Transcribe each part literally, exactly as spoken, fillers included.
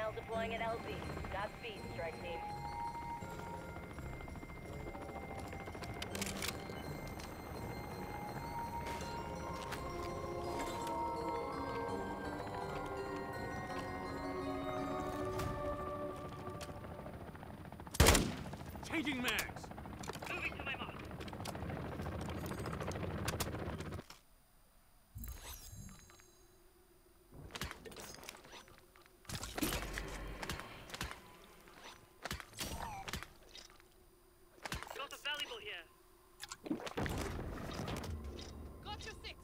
Hostile deploying at L Z. Godspeed, strike team. Changing mags! Moving to my mark. Got a valuable here. Got your six.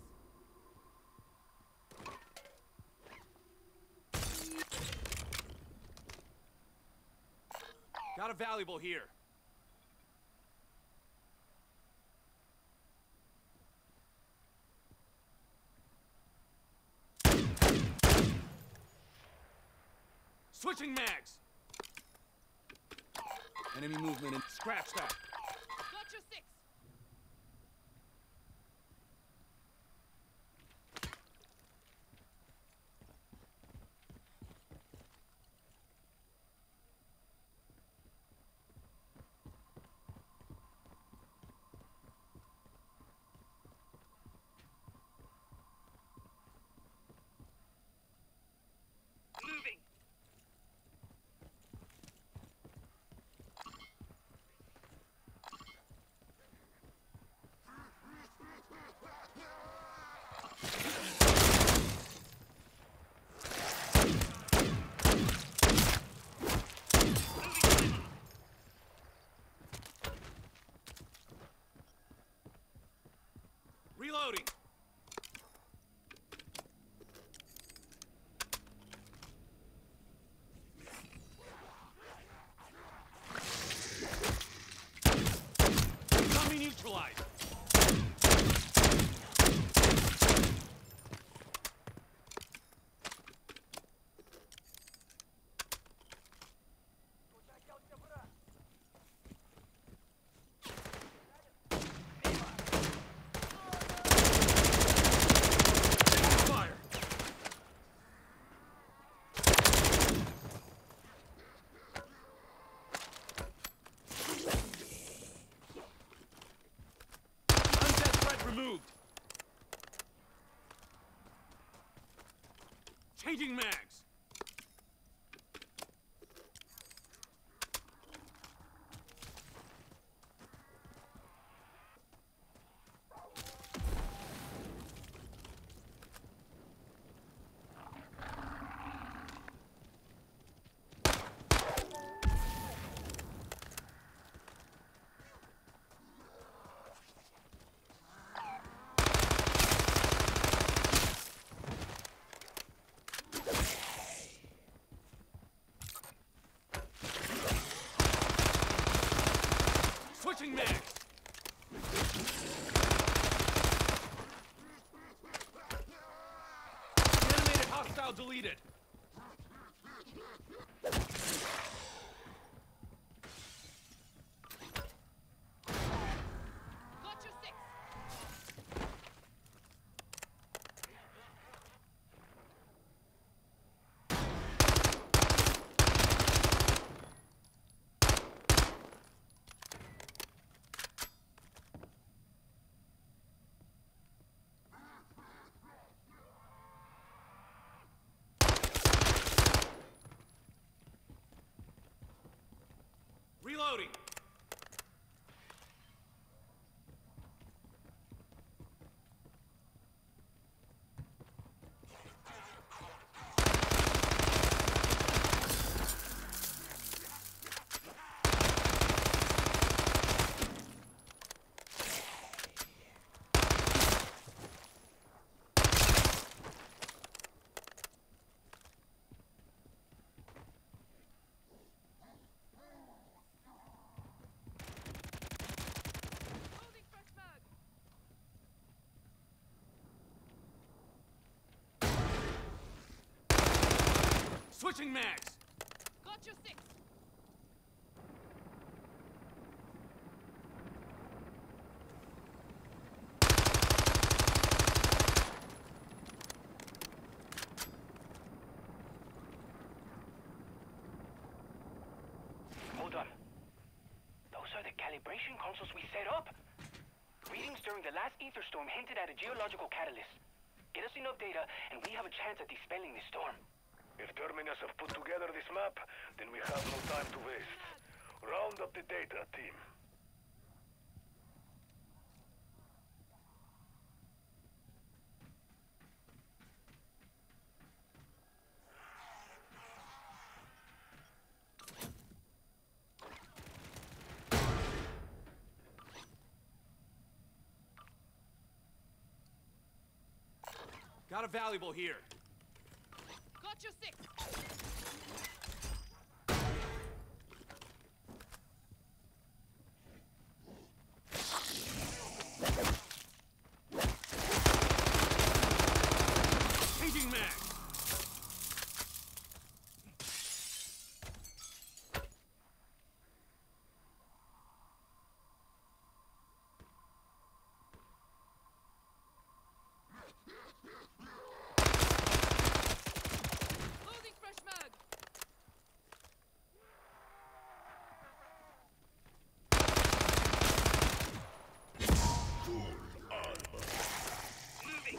Got a valuable here. Switching mags! Enemy movement and scratch that. Got your six. Moving. Reloading! Enemy neutralized! Fire! Undead threat removed! Changing mags! Switching mags! Animated hostile deleted! Got your six. Reloading! Holding fresh mag. Switching mags! Got your six. during the last ether storm hinted at a geological catalyst. Get us enough data, and we have a chance at dispelling this storm. If Terminus have put together this map, then we have no time to waste. Round up the data, team. Got a valuable here. Got your six. Changing mags. Loading fresh mag. Moving.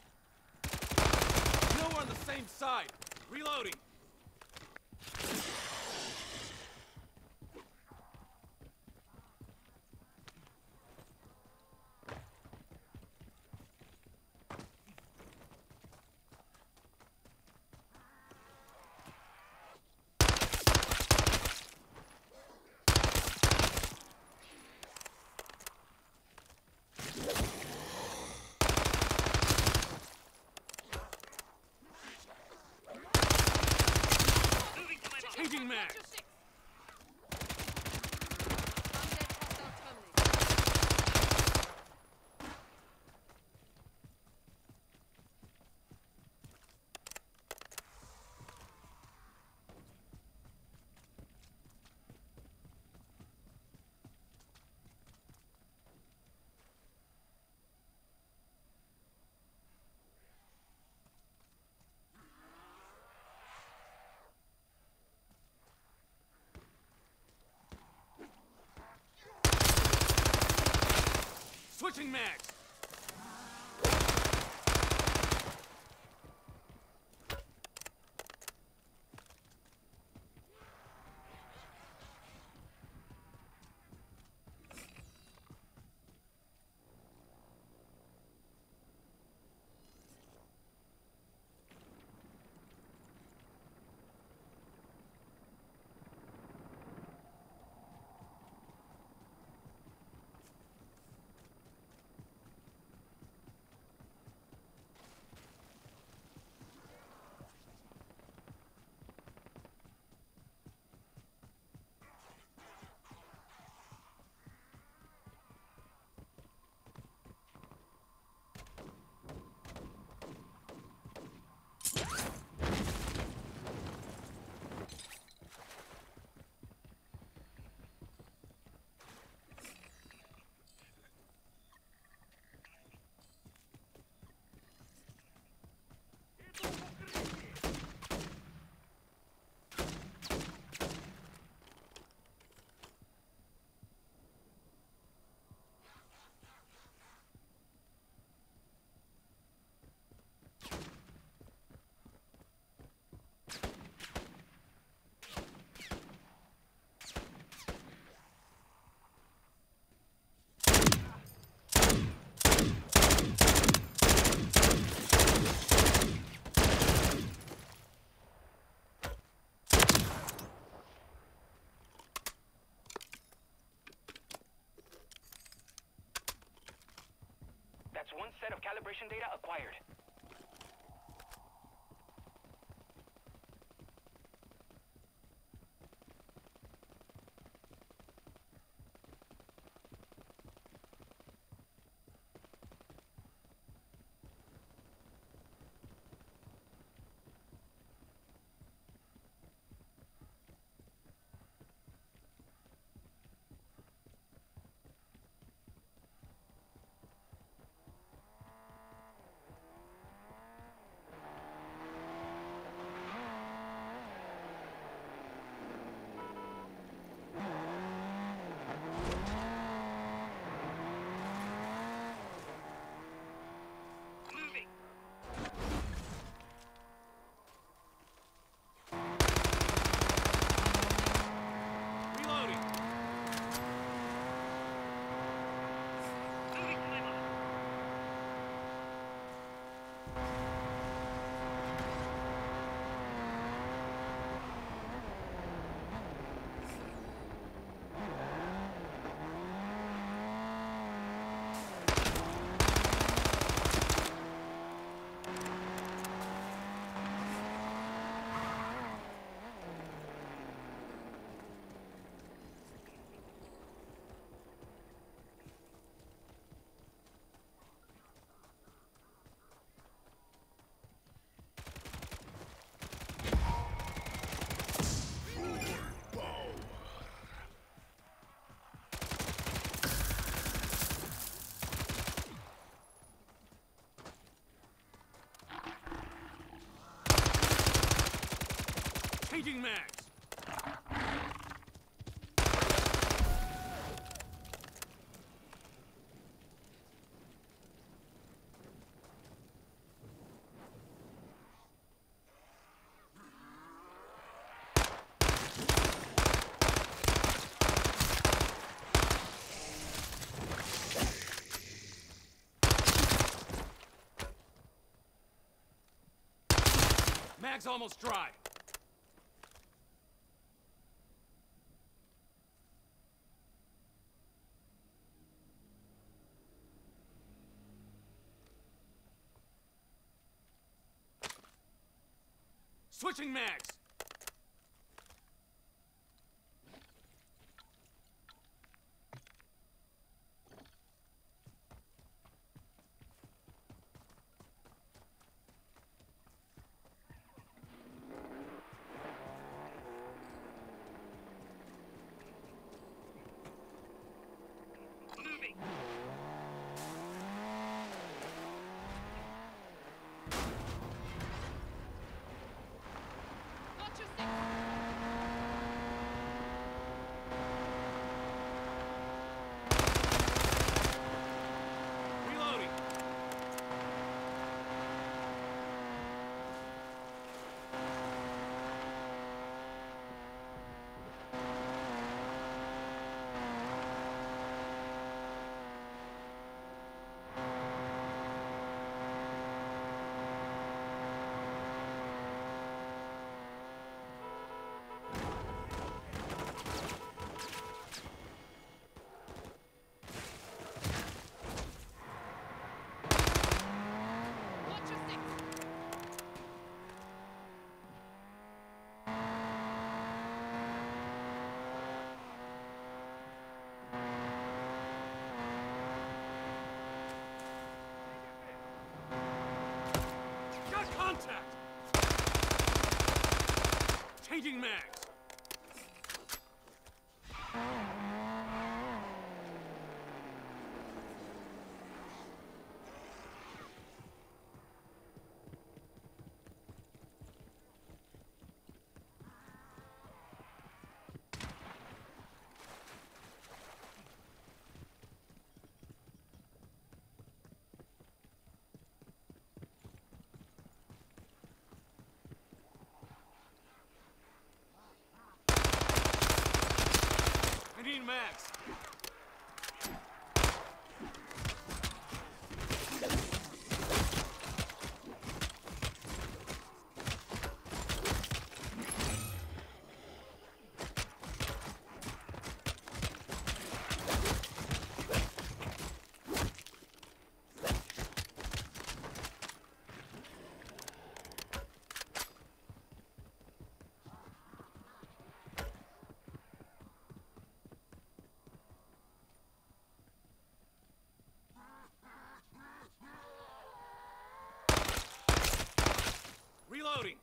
No, we're on the same side. Reloading. Moving to my mark. Changing Got mags. your six. Undead hostile terminated. Switching mags. That's one set of calibration data acquired. Changing mags! Mag's almost dry. Switching mags! Moving. Got your six. Reloading! Got your six. Got contact! Changing mags! I need mags! Reloading!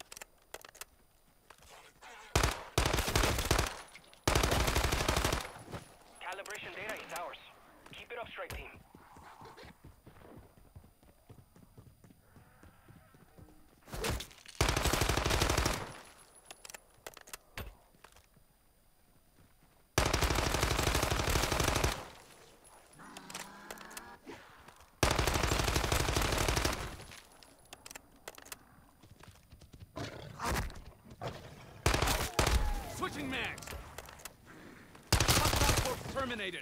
Calibration data is ours. Keep it up, strike team. Switching mags! Hostile force terminated!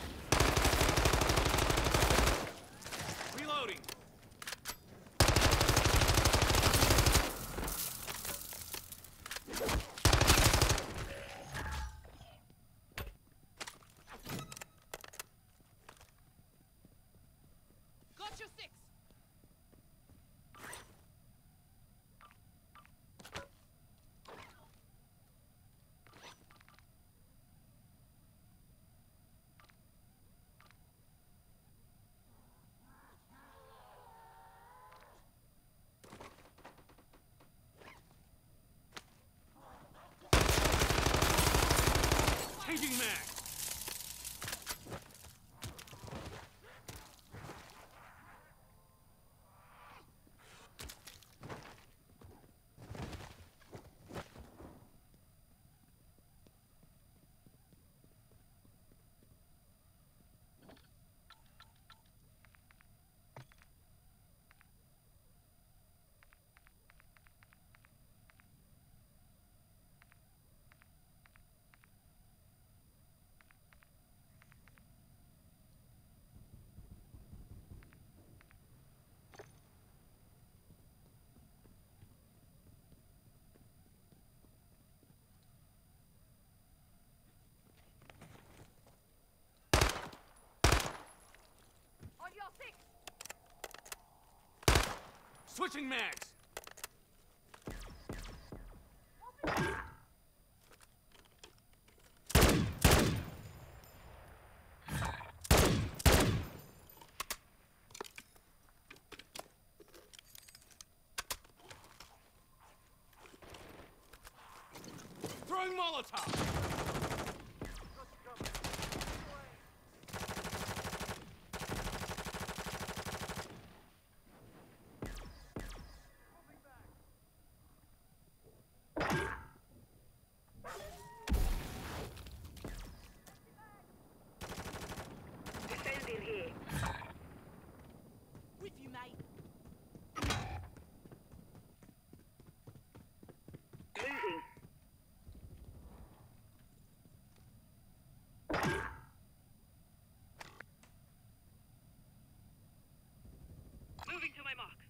Reloading! Switching mags. Throwing Molotov. Defending here. With you, mate. Moving. Moving to my mark.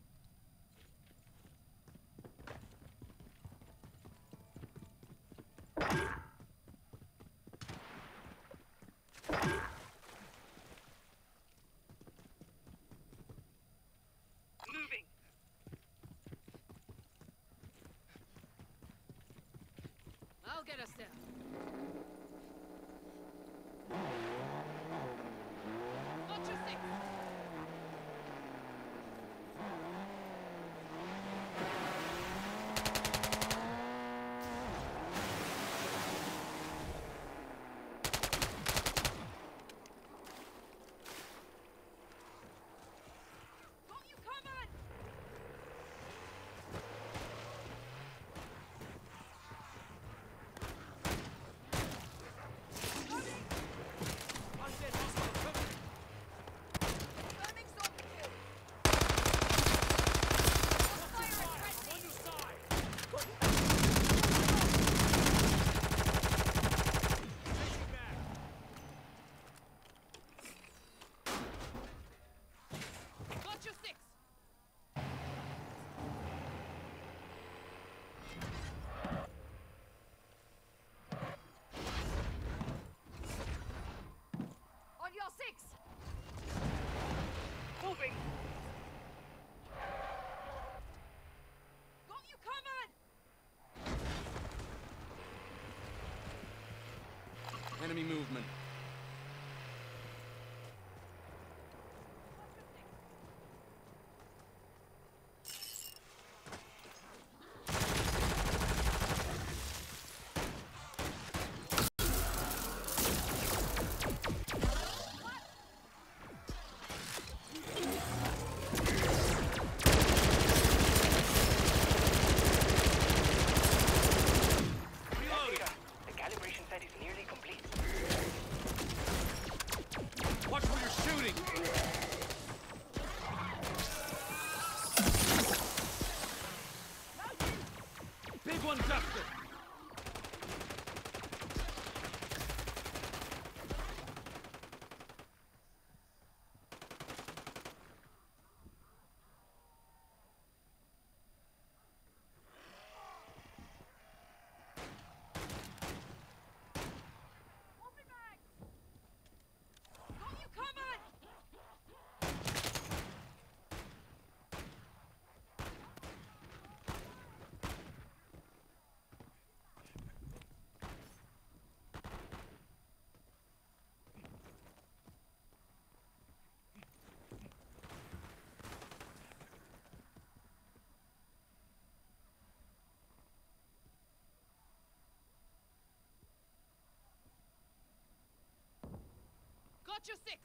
Moving. I'll get us there. Got your six. Got you covered. Undead hostile coming. Confirming zone kill. Fire at friendly. On your side. Chasing mag. Got your six. On your six. Moving! Got you covered. Enemy movement. Reloading. Data. The calibration set is nearly complete. Watch where you're shooting. Big one dusted. Got you covered. Got your six.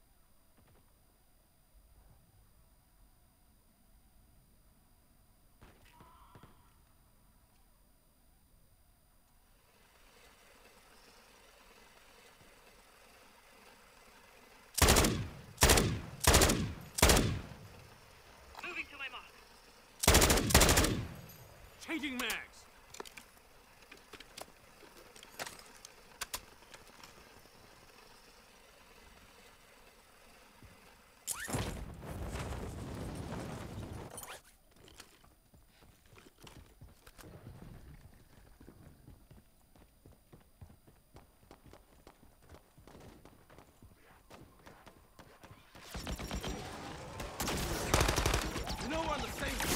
Moving to my mark. Changing mags. You know we're on the same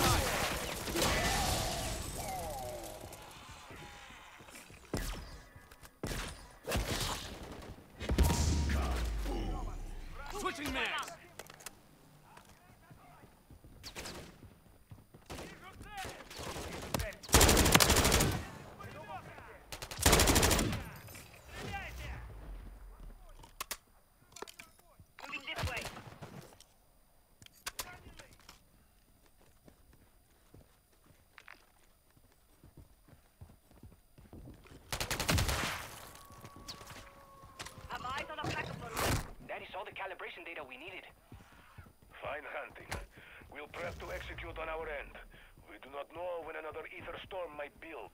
the calibration data we needed. Fine hunting. We'll prep to execute on our end. We do not know when another ether storm might build.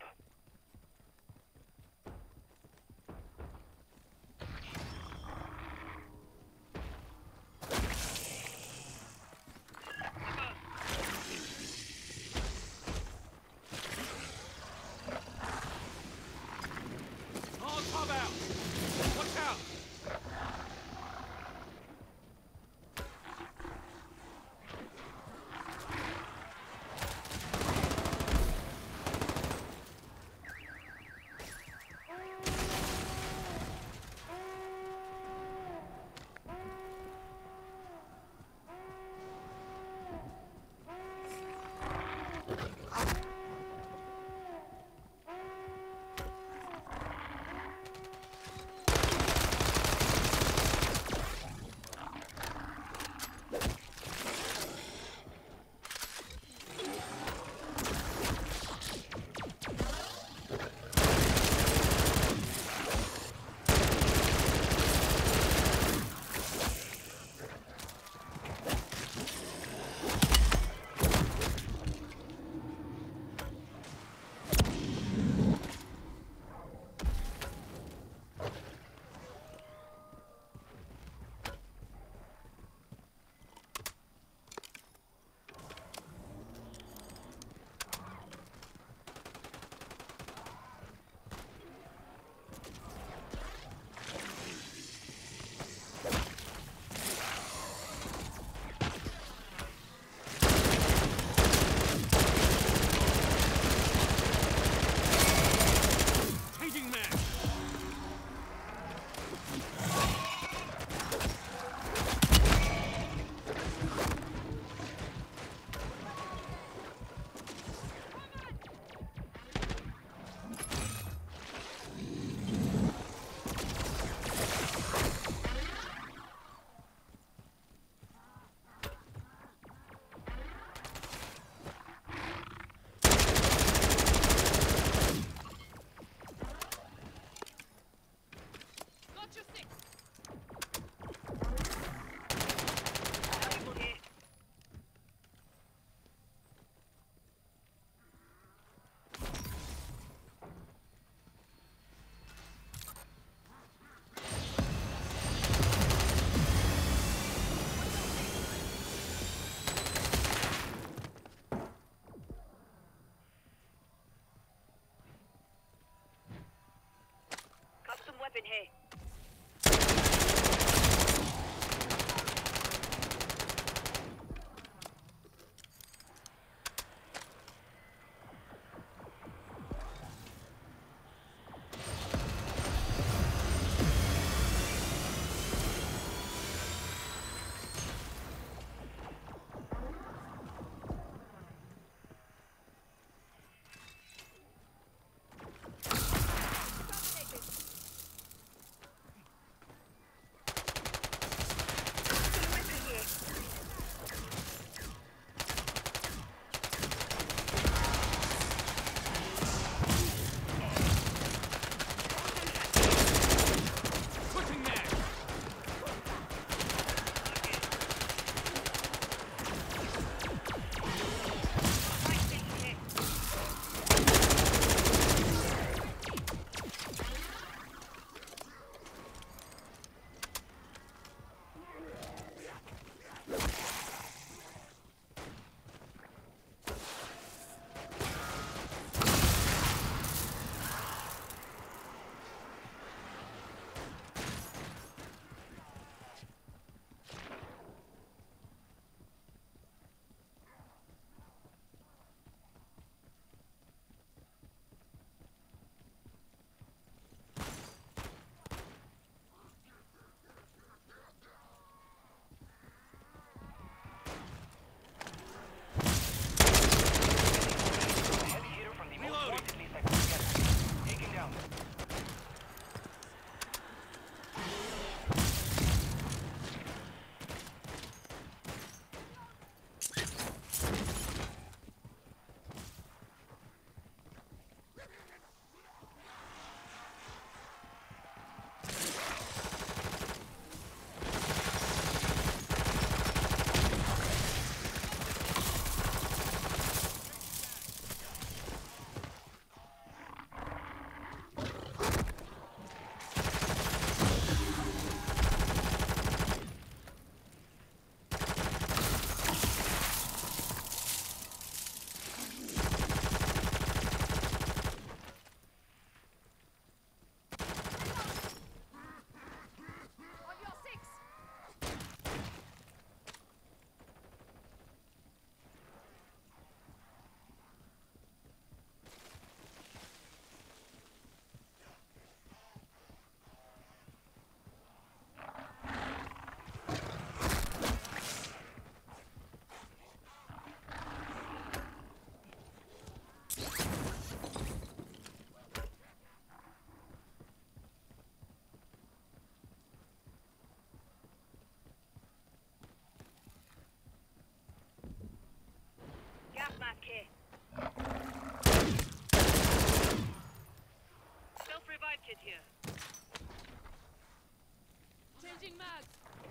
Molotov out! Watch out! Changing mag! Got your six. Valuable here. Custom weapon here. Terminated. Okay. Self-revive kit here. Changing mags.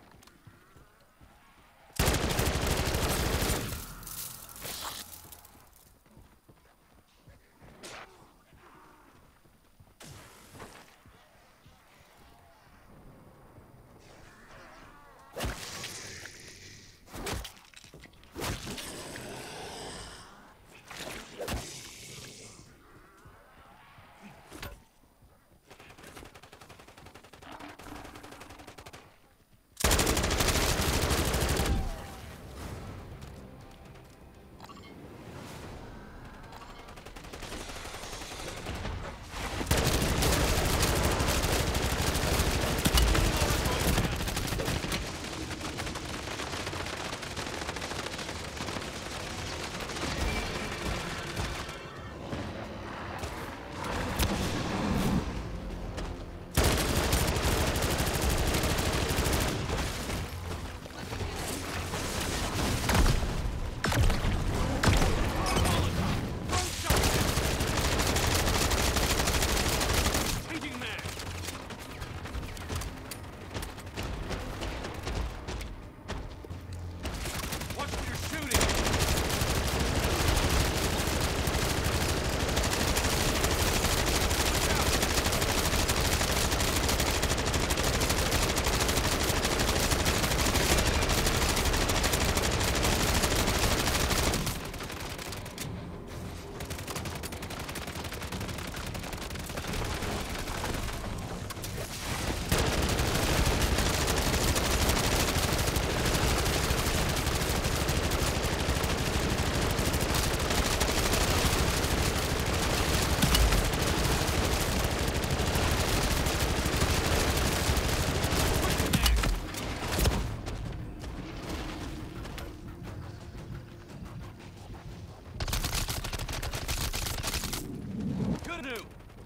Changing mag. Watch what you're shooting. Good news.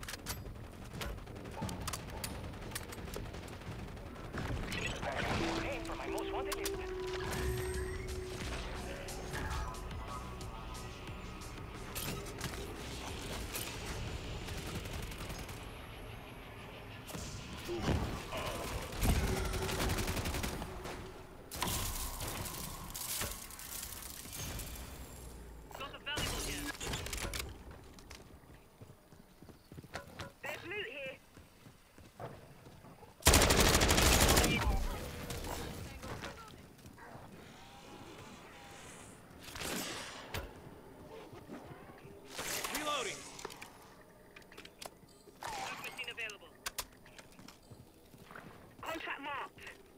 Hey, for my most wanted list. Got a valuable here. There's loot here. Reloading. Drug machine available. Contract marked.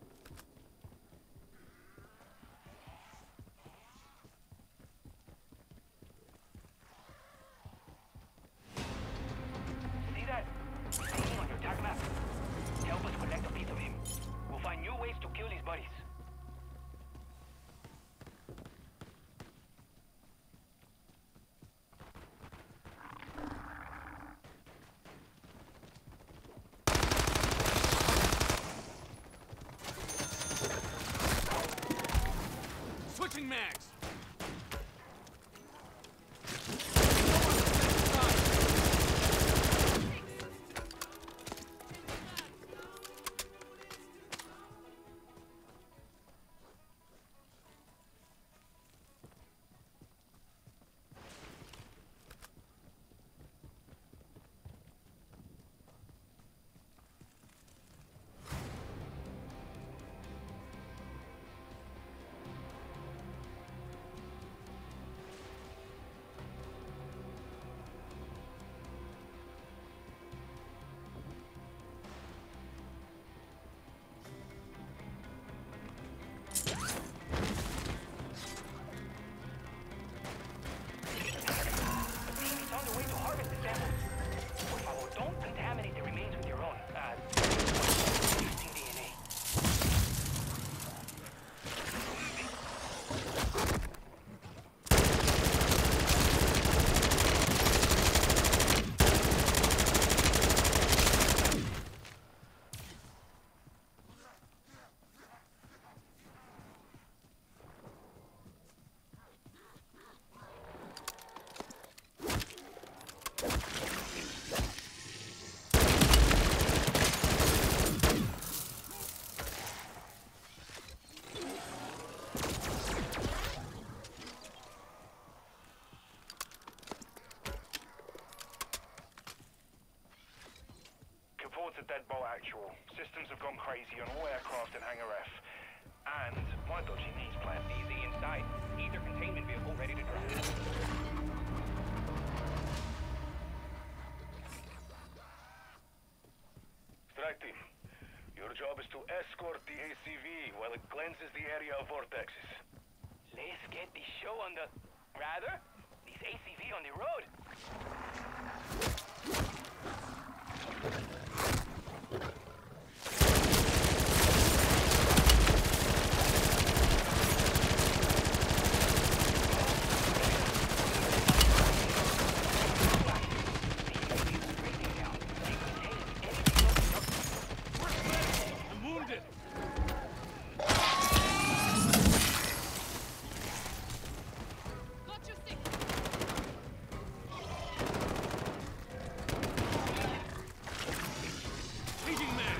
See that? Painting on your tag map. Help us collect a piece of him. We'll find new ways to kill his buddies. Switching mags. to Deadbolt Actual. Systems have gone crazy on all aircraft in Hangar F. And my dodgy knees plan. Easy inside. Either containment vehicle ready to drive. Strike team, your job is to escort the A C V while it cleanses the area of vortexes. Let's get the show on the... Rather, this A C V on the road. I'm wounded. Got your six. Changing mag.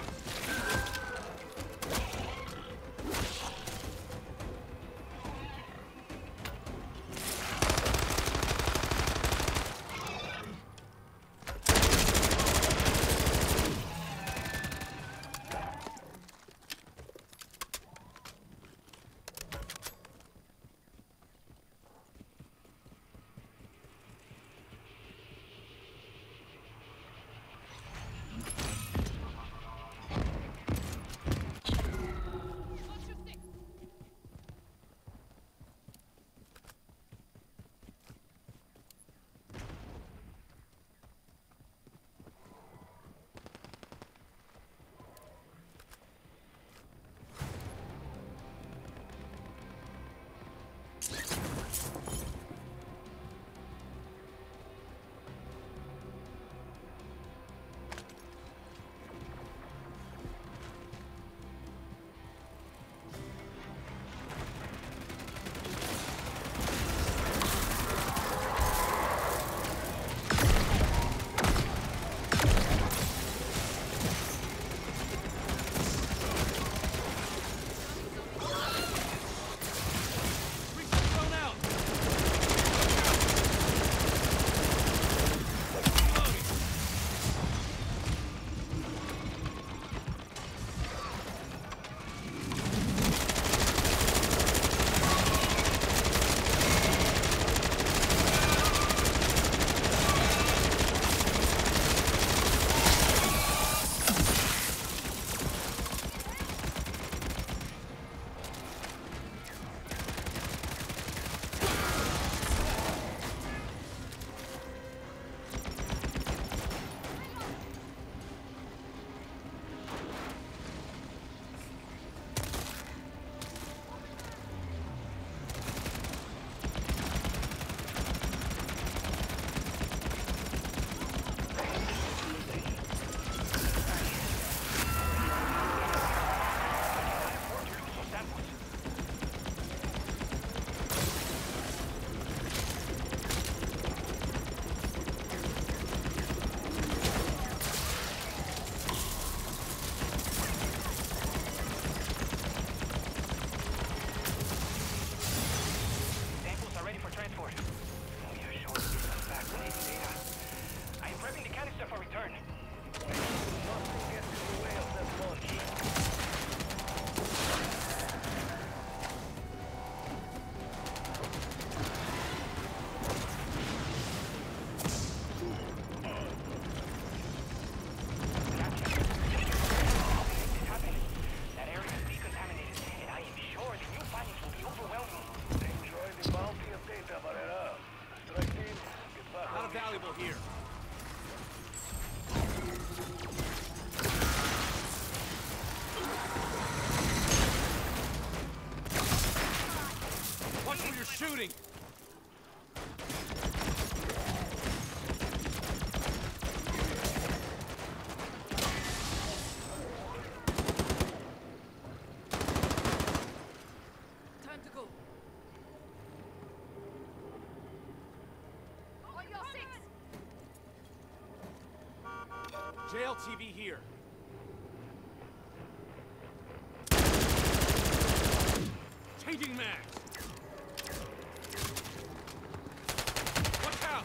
Got your six. Breach thrown out. Reloading. Samples are ready for transport. We are sure to get some fascinating data. I am prepping the canister for return. Nothing gets in the way of that launch. That area is decontaminated, and I am sure the new findings will be overwhelming. Enjoy the bounty of data, Barrera. Strike team, get back Not on mission. valuable here. Watch where you're shooting. Time to go. On your six. J L T V here. Changing mags. Watch out.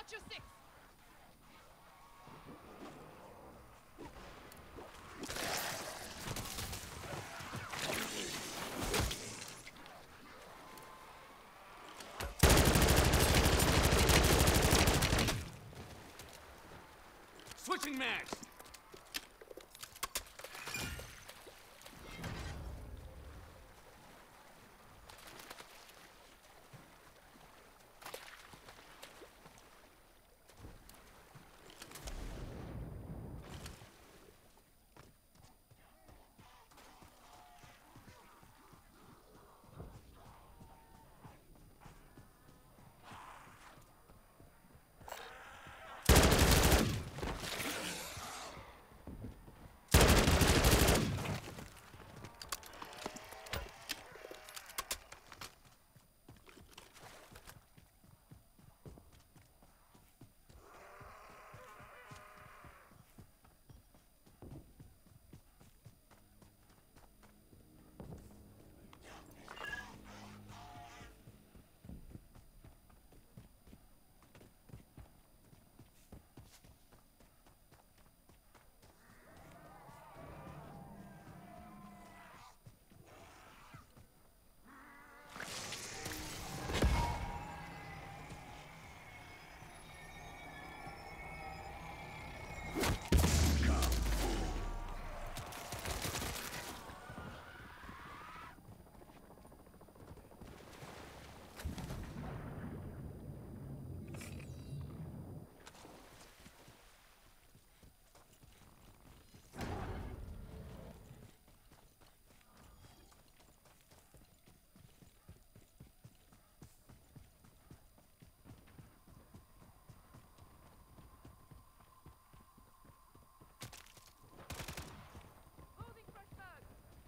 Watch your six! Switching mags! Loading fresh mag!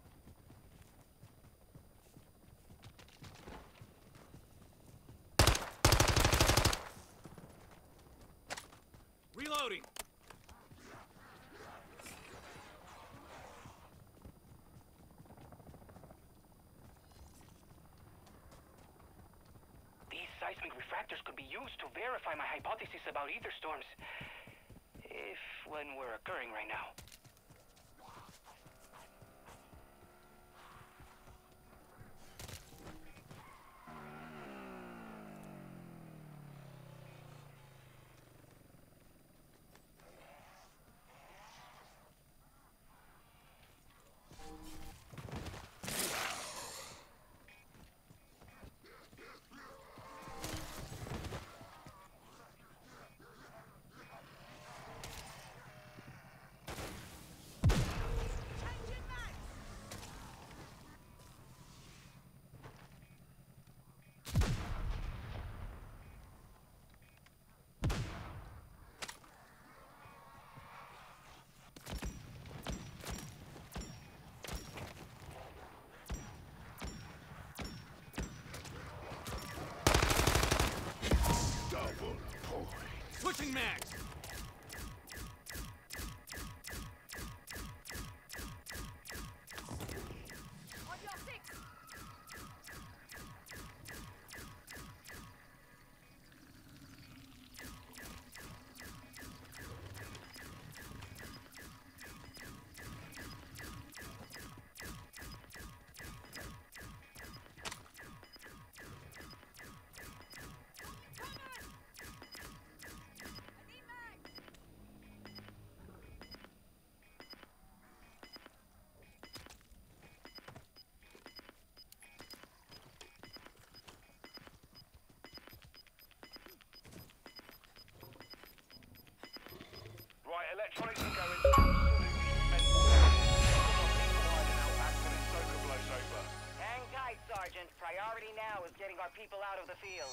Reloading! These seismic refractors could be used to verify my hypothesis about ether storms. If when we're occurring right now. Switching mags! On your six! I need mag! Right, electronics are going absolutely mental. Outback till this soaker blows over. Hang tight, Sergeant. Priority now is getting our people out of the field.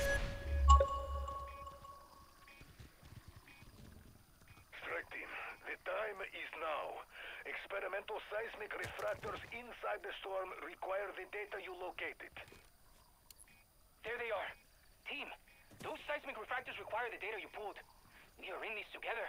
Strike team, the time is now. Experimental seismic refractors inside the storm require the data you located. There they are. Team, those seismic refractors require the data you pulled. We are in this together.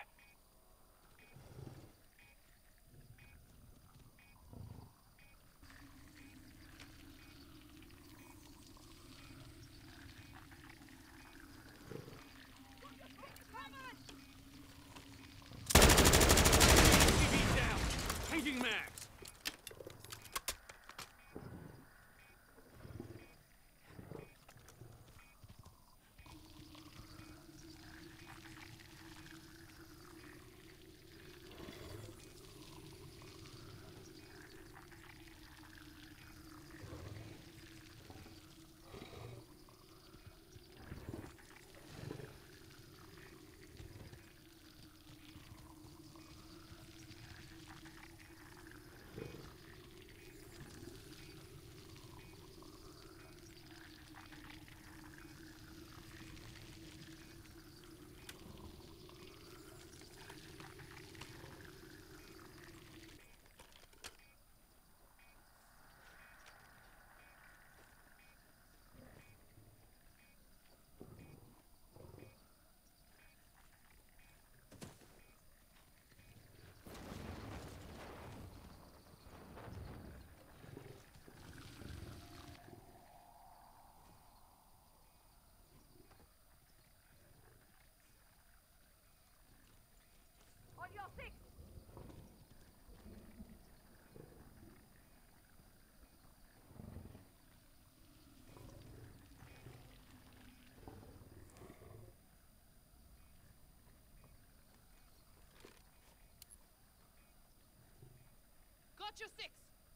Got your six.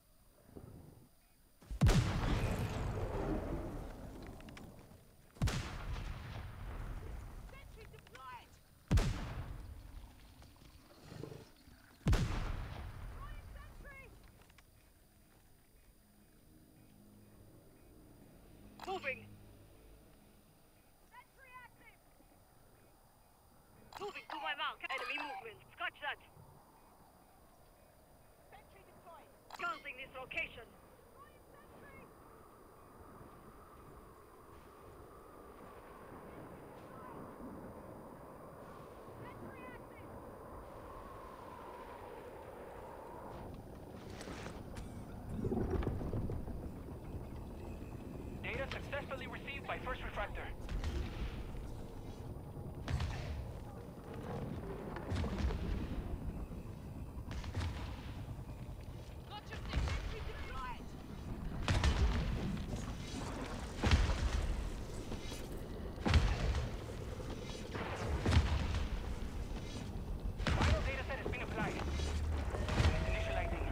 Sentry deployed. Deploying sentry. Moving. Sentry active. Moving to my mark. Enemy movement. Scratch that. Sentry deployed. Scouting this location. Deploying sentry. Sentry active. Data successfully received by First Refractor. Got your six. Sentry deployed. Final data set has been applied. Initializing.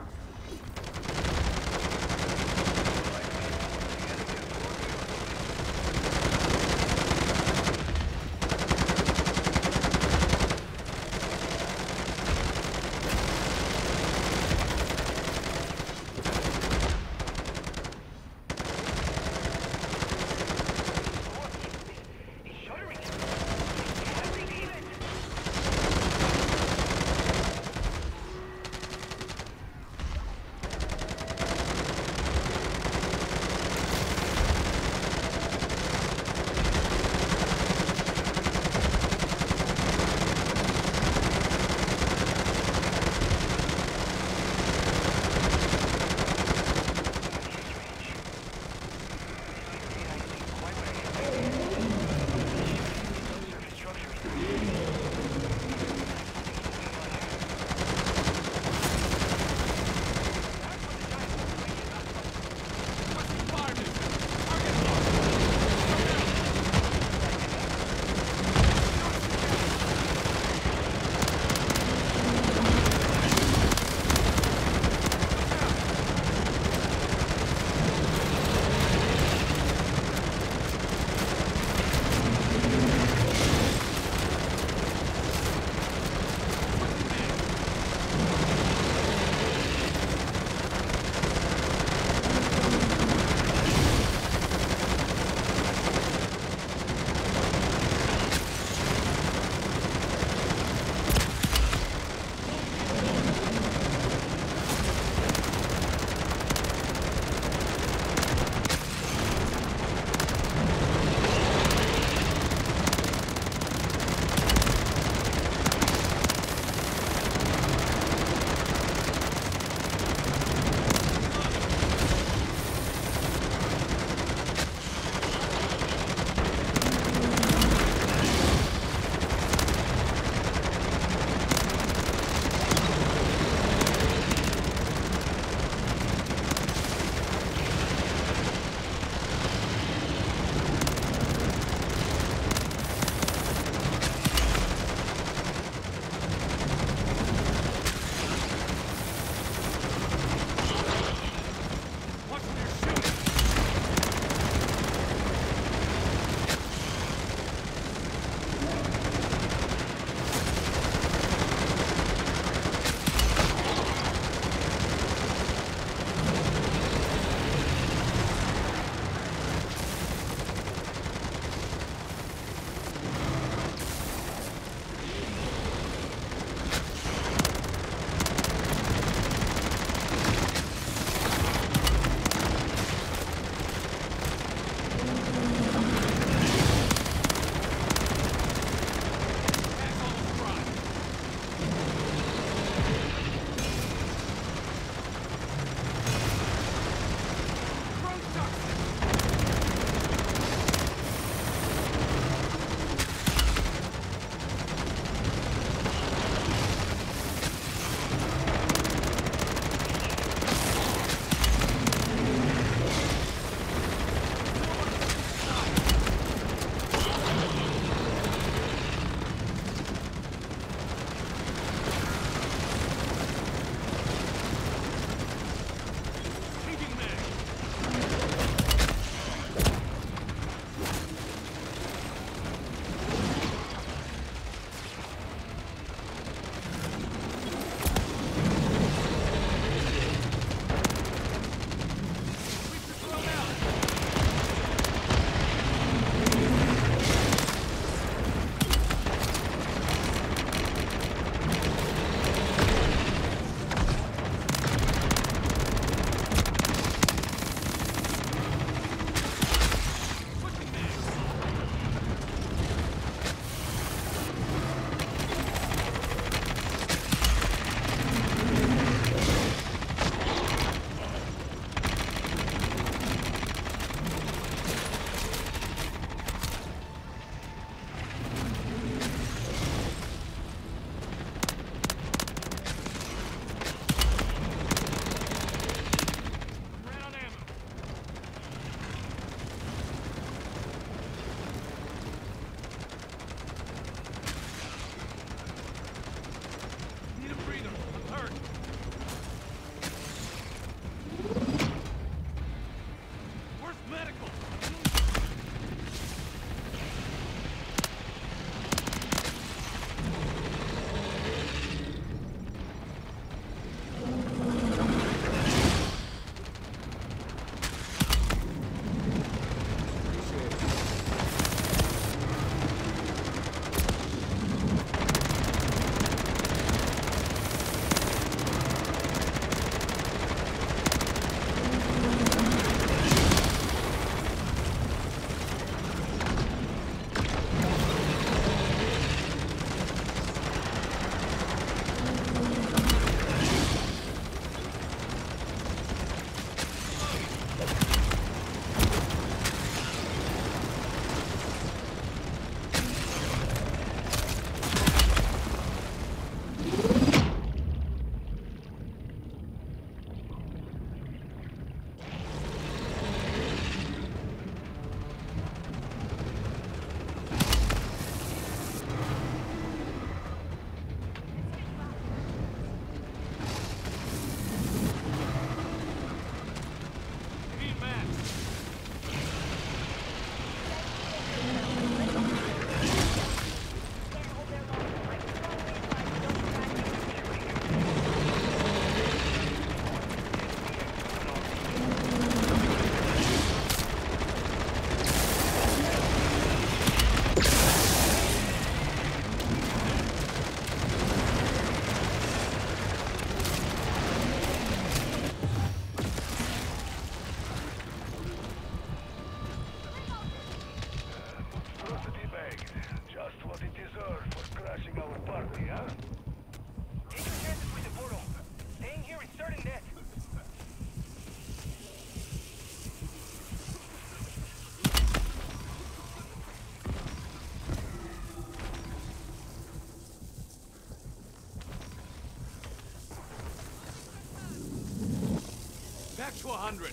Back to a hundred.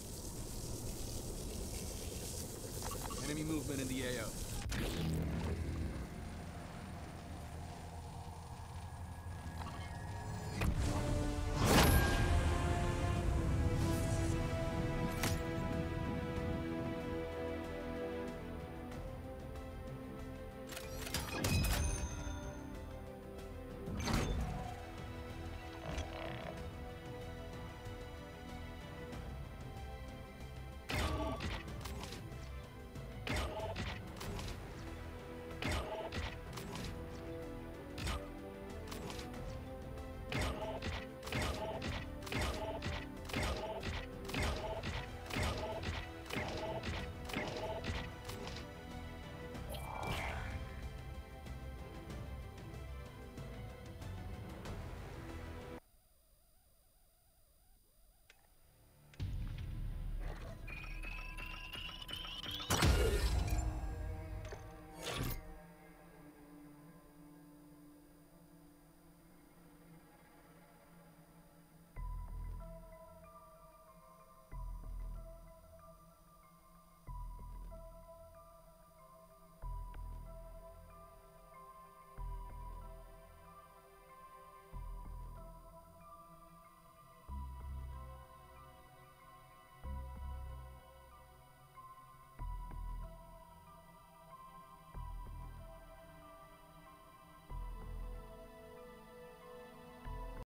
Enemy movement in the A O.